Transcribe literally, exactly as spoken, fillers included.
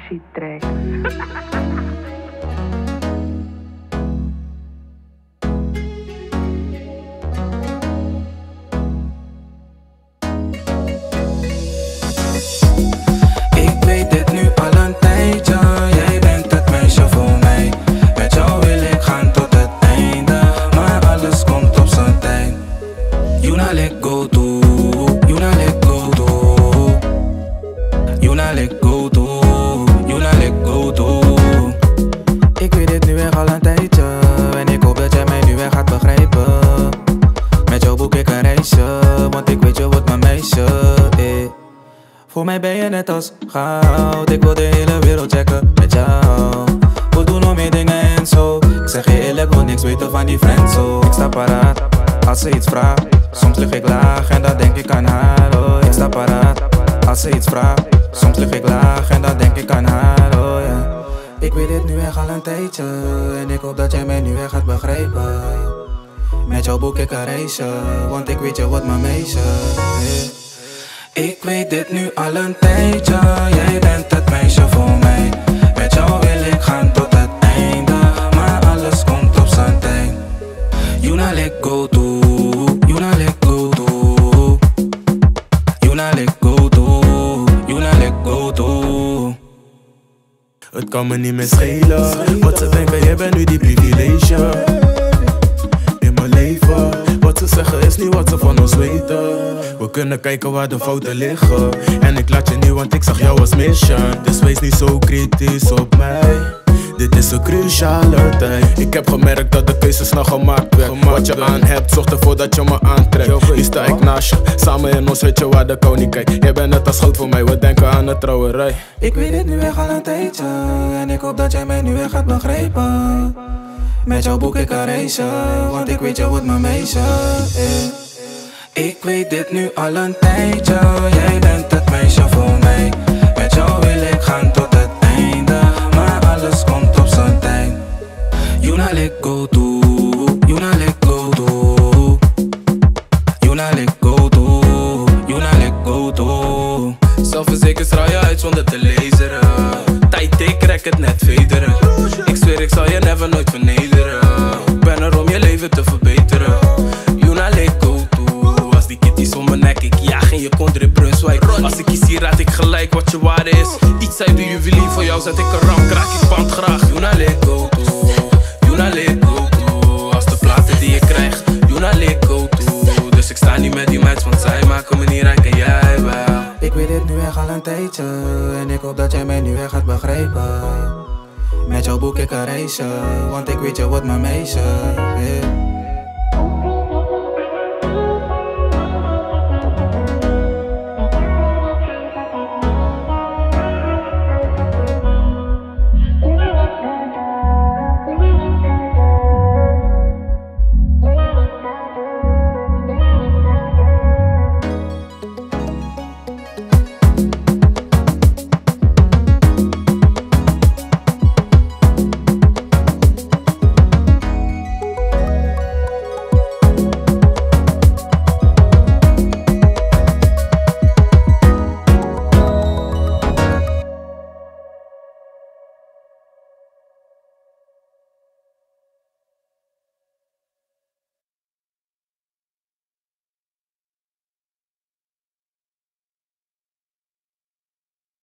Ashi track. Ik weet dit nu al een tijdje, jij bent het meisje voor mij. Met jou wil ik gaan tot het einde, maar alles komt op zijn tijd. You not let go to, you not let go to, you not let go to, you not let go to. Ik weet dit nu echt al een tijdje, en ik hoop dat jij mij nu echt gaat begrijpen. Met jou boek ik een reisje, want ik weet je wordt mijn meisje, eh. Voor mij ben je net als goud, ik wil de hele wereld checken met jou. We doen nog meer dingen en zo, ik zeg je eerlijk, wil niks weten van die friends zo. Ik sta paraat, als ze iets vraagt, soms lig ik laag en dan denk ik aan haar, oh. Ik sta paraat, als ze iets vraagt, soms lig ik laag en dan denk ik aan haar, oh ja. Ik weet dit nu echt al een tijdje, en ik hoop dat jij mij nu echt gaat begrijpen. Met jou boek ik een reisje, want ik weet je wordt mijn meisje, yeah. Ik weet dit nu al een tijdje, jij bent het meisje voor mij. Met jou wil ik gaan tot het einde, maar alles komt op zijn tijd. You not let go to, you not let go to, you not let go to, you not let go to. Het kan me niet meer schelen, wat ze denken, jij bent nu die privilege in mijn leven. Wat ze zeggen is niet wat ze van ons weten. We kunnen kijken waar de fouten liggen, en ik laat je niet, want ik zag jou als mission. Dus wees niet zo kritisch op mij, dit is een cruciale tijd. Ik heb gemerkt dat de keuzes snel gemaakt werden. Wat je aan hebt, zorg ervoor dat je me aantrekt. Nu sta ik naast je, samen in ons hutje waar de koning kijkt. Jij bent net als goud voor mij, we denken aan de trouwerij. Ik weet dit nu echt al een tijdje, en ik hoop dat jij mij nu echt gaat begrijpen. Met jou boek ik een reisje, want ik weet je wordt mijn meisje, eh. Ik weet dit nu al een tijdje, jij bent het meisje voor mij. Met jou wil ik gaan tot het einde, maar alles komt op zijn tijd. You not let go to, you not let go to, you not let go to, you not let go to. Zelfverzekerd straal je uit zonder te laseren. Tijd ik rek het net vederen. Ik zweer ik zal je never nooit vernederen. Ik ben er om je leven te verbeteren. You not let go to. Als die kitties om mijn nek, ik jaag in je kont in Brunswijk. Als ik kies hier raad ik gelijk wat je waarde is. Iets uit de juwelier, voor jou zet ik een ram, kraak ik band graag. You not let go to, you not let go to. Als de platen die je krijgt, you not let go to. Dus ik sta niet met die meid, want zij maken me niet rijk en jij wel. Ik weet dit nu echt al een tijdje, en ik hoop dat jij mij nu echt gaat begrijpen. Met jou boek ik een reisje, want ik weet je wordt mijn meisje, yeah.